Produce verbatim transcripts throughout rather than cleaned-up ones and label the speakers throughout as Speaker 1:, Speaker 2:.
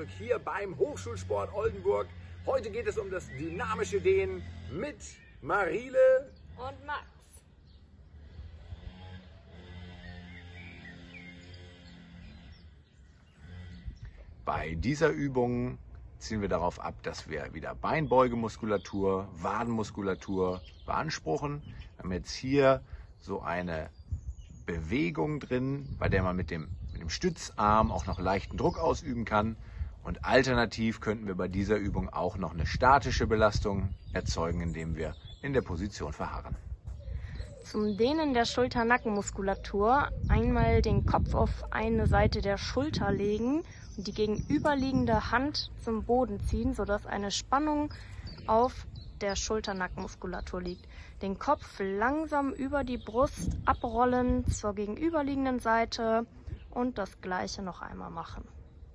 Speaker 1: zurück hier beim Hochschulsport Oldenburg. Heute geht es um das dynamische Dehnen mit Marile
Speaker 2: und Max.
Speaker 1: Bei dieser Übung zielen wir darauf ab, dass wir wieder Beinbeugemuskulatur, Wadenmuskulatur beanspruchen. Wir haben jetzt hier so eine Bewegung drin, bei der man mit dem, mit dem Stützarm auch noch leichten Druck ausüben kann. Und alternativ könnten wir bei dieser Übung auch noch eine statische Belastung erzeugen, indem wir in der Position verharren.
Speaker 2: Zum Dehnen der Schulter-Nackenmuskulatur einmal den Kopf auf eine Seite der Schulter legen und die gegenüberliegende Hand zum Boden ziehen, sodass eine Spannung auf der Schulter-Nackenmuskulatur liegt. Den Kopf langsam über die Brust abrollen zur gegenüberliegenden Seite und das gleiche noch einmal machen.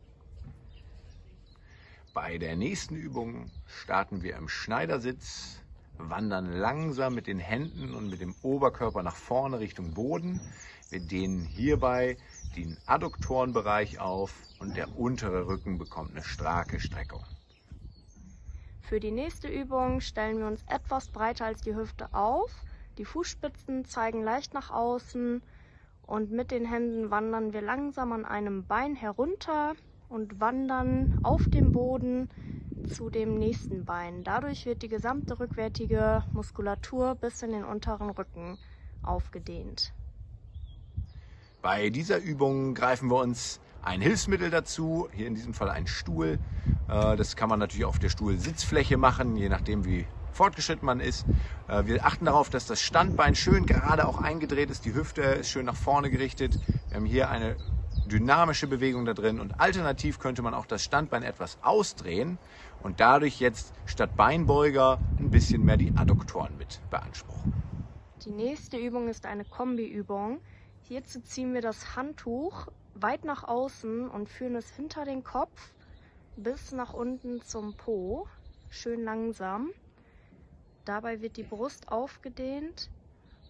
Speaker 1: Bei der nächsten Übung starten wir im Schneidersitz, wandern langsam mit den Händen und mit dem Oberkörper nach vorne Richtung Boden. Wir dehnen hierbei den Adduktorenbereich auf und der untere Rücken bekommt eine starke Streckung.
Speaker 2: Für die nächste Übung stellen wir uns etwas breiter als die Hüfte auf. Die Fußspitzen zeigen leicht nach außen und mit den Händen wandern wir langsam an einem Bein herunter und wandern auf dem Boden zu dem nächsten Bein. Dadurch wird die gesamte rückwärtige Muskulatur bis in den unteren Rücken aufgedehnt.
Speaker 1: Bei dieser Übung greifen wir uns ein Hilfsmittel dazu, hier in diesem Fall ein Stuhl. Das kann man natürlich auf der Stuhlsitzfläche machen, je nachdem wie fortgeschritten man ist. Wir achten darauf, dass das Standbein schön gerade auch eingedreht ist, die Hüfte ist schön nach vorne gerichtet. Wir haben hier eine dynamische Bewegung da drin und alternativ könnte man auch das Standbein etwas ausdrehen und dadurch jetzt statt Beinbeuger ein bisschen mehr die Adduktoren mit beanspruchen.
Speaker 2: Die nächste Übung ist eine Kombiübung. Hierzu ziehen wir das Handtuch weit nach außen und führen es hinter den Kopf bis nach unten zum Po, schön langsam. Dabei wird die Brust aufgedehnt,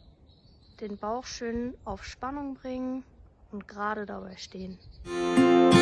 Speaker 2: den Bauch schön auf Spannung bringen und gerade dabei stehen.